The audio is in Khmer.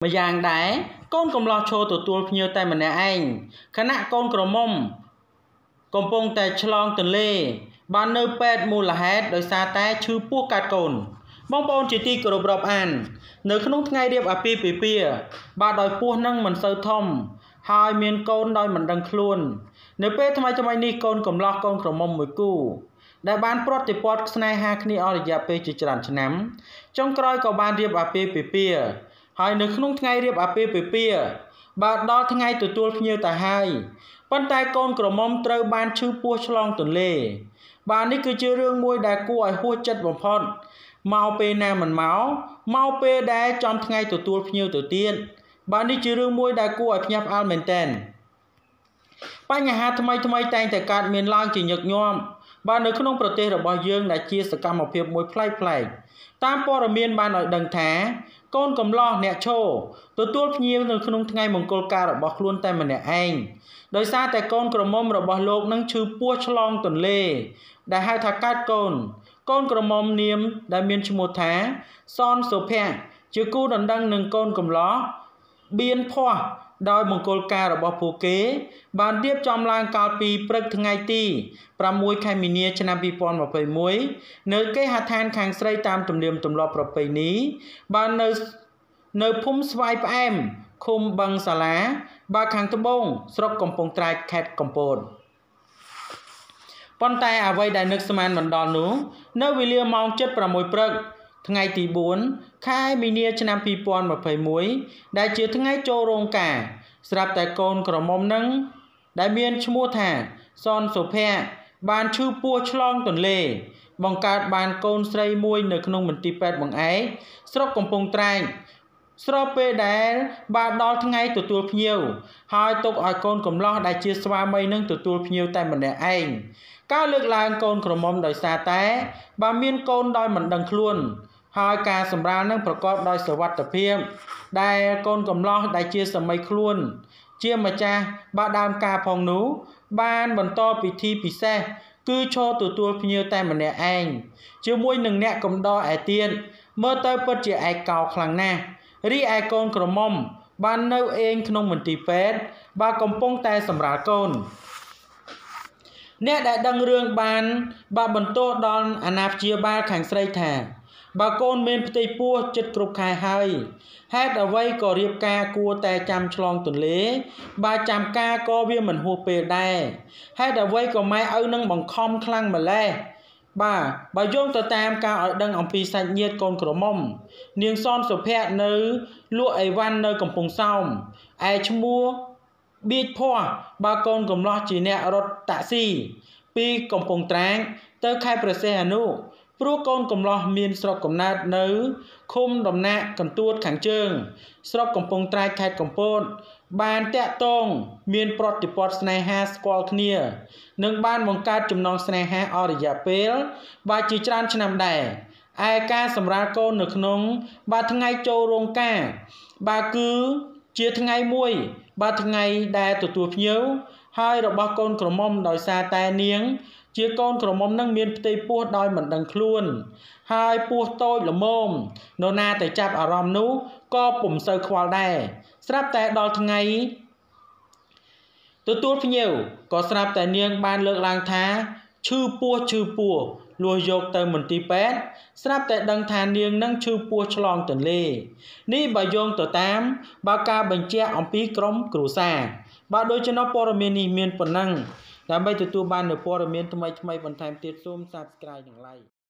ម្យ៉ាងដែរកូនកំឡោះឈរទទួលភ្ញៀវតែម្នាក់ឯងខណៈកូនក្រមុំកំពុងតែឆ្លងទន្លេបាននៅពេទ្យមូលហេតុដោយសារតែឈឺពោះកាត់កូនបងប្អូនជាទីគោរពរាប់អាននៅក្នុងថ្ងៃរៀបអាពាហ៍ពិពាហ៍បាទដោយពោះនឹងមិនសូវធំហើយមានកូនដោយមិនដឹងខ្លួននៅពេលថ្មីនេះកូនកំឡោះកូនក្រមុំមួយគូដែលបានប្រតិព័ទ្ធស្នេហាគ្នាអស់រយៈពេលជាច្រើនឆ្នាំចុងក្រោយក៏បានរៀបអាពាហ៍ពិពាហ៍ហើយនៅក្នុងថ្ងៃរៀបអាពាហ៍ពិពាហ៍បាទដល់ថ្ងៃទទួលភ្ញៀវទៅហើយប៉ុន្តែកូនក្រមុំត្រូវបានឈឺពោះឆ្លងទន្លេបាទនេះគឺជារឿងមួយដែលគួរឲ្យហួសចិត្តបំផុតមកពេលណាមិនមកពេលដែលចំថ្ងៃទទួលភ្ញៀវទៅទៀតបាទនេះជារឿងមួយដែលគួរឲ្យភ្ញាក់ផ្អើលមែនទែនបញ្ហាថ្មីតែងតែកើតមានឡើងជាញឹកញាប់បាទនៅក្នុងប្រទេសរបស់យើងដែលជាសកម្មភាពមួយប្លែកតាមព័ត៌មានបានឲ្យដឹងថាកូនកំឡោះអ្នកឈរទទួលភ្ញៀវនៅក្នុងថ្ងៃមង្គលការរបស់ខ្លួនតែម្នាក់ឯងដោយសារតែកូនក្រមុំរបស់លោកនឹងឈឺពោះឆ្លងទន្លេដែលហៅថាកើតកូនក្រមុំនាមដែលមានឈ្មោះថាសនសុភ័ក្រជាគូដណ្ដឹងនឹងកូនកំឡោះបៀនភ័ស្តុដោយមង្គលការរបស់ពួកគេបានរៀបចំឡើងកាលពីព្រឹកថ្ងៃទី6ខែមីនាឆ្នាំ2021នៅគេហដ្ឋានខាងស្រីតាមទំនៀមទម្លាប់ប្រពៃណីបាននៅភូមិស្វាយផ្អែមឃុំបឹងសាលាបាទខាងត្បូងស្រុកកំពង់ត្រាចខេត្តកំពតប៉ុន្តែអ្វីដែលនឹកស្មានមិនដល់នោះនៅវេលាម៉ោង 7:06 ព្រឹកថ្ងៃទី4ខែមីនាឆ្នាំ2021ដែលជាថ្ងៃចូលរោងការស្រាប់តែកូនក្រមុំនឹងដែលមានឈ្មោះថាសនសុភ័ក្របានឈឺពោះឆ្លងទន្លេបង្កើតបានកូនស្រីមួយនៅក្នុងមន្ទីរពេទ្យបង្អែកស្រុកកំពង់ត្រាចស្របពេលដែលបានដល់ថ្ងៃទទួលភ្ញៀវហើយទុកឲ្យកូនកំឡោះដែលជាស្វាមីនឹងទទួលភ្ញៀវតែម្នាក់ឯងការលើកឡើងកូនក្រមុំដោយសារតែបានមានកូនដោយមិនដឹងខ្លួនហើយការសម្រាលនឹងប្រកបដោយសុវត្ថិភាពដែលកូនកំឡោះដែលជាសមីខ្លួនជាម្ចាស់បាទដើមការផងនោះបានបន្តពិធីពិសេសគឺឈរទទួលភ្ញៀវតែម្នាក់ឯងជាមួយនឹងអ្នកកំដរឯទៀតមើលទៅពិតជាឯកោខ្លាំងណាស់រីឯកូនក្រមុំបាននៅឯងក្នុងមន្ទីរពេទ្យបាទកំពុងតែសម្រាលកូនអ្នកដែលដឹងរឿងបានបាទបន្ទោសដល់អាណាព្យាបាលខាងស្រីថាបើកូនមានផ្ទៃពោះចិត្តគ្រប់ខែហើយហេតុអ្វីក៏រៀបការគួរតែចាំឆ្លងទន្លេបើចាំការក៏វាមិនហួសពេលដែរហេតុអ្វីក៏ម៉ែឪនឹងបង្ខំខ្លាំងម្ល៉េះបាទបើយោងទៅតាមការឲ្យដឹងអំពីសាច់ញាតិកូនក្រមុំនាងសនសុភ័ក្រនៅលក់អីវ៉ាន់នៅកំពង់សោមឯឈ្មោះបៀកភ័ស្តុបើកូនកំឡោះជាអ្នករត់តាក់ស៊ីពីកំពង់ត្រាចទៅខេត្តព្រះសីហនុព្រោះកូនកំឡោះមានស្រុកកំណើតនៅឃុំដំណាក់កន្ទួតខាងជើងស្រុកកំពង់ត្រាចខេត្តកំពតបានតាក់ទងមានប្រតិព័ទ្ធស្នេហាស្គាល់គ្នានិងបានបង្កើតចំណងស្នេហាអស់រយៈពេលបាទជាច្រើនឆ្នាំដែរឯការសម្រាលកូននៅក្នុងបាទថ្ងៃចូលរោងការបាទគឺជាថ្ងៃមួយបាទថ្ងៃដែលទទួលភ្ញៀវហើយរបស់កូនក្រមុំដោយសារតែនាងជាកូនក្រមុំនឹងមានផ្ទៃពោះដោយមិនដឹងខ្លួនហើយពោះតូចល្មមនរណាតែចាប់អារម្មណ៍នោះក៏ពុំសូវខ្វល់ដែរស្រាប់តែដល់ថ្ងៃទទួលភ្ញៀវក៏ស្រាប់តែនាងបានលើកឡើងថាឈឺពោះលួសយកទៅមន្ទីរពេទ្យស្រាប់តែដឹងថានាងនឹងឈឺពោះឆ្លងទន្លេនេះបើយោងទៅតាមបើការបញ្ជាក់អំពីក្រុមគ្រួសារបាទដូច្នោះព័ត៌មាននេះមានប៉ុណ្ណឹងដើម្បីទទួលបាននូវព័ត៌មានថ្មីបន្ថែមទៀតសូម Subscribe និង Like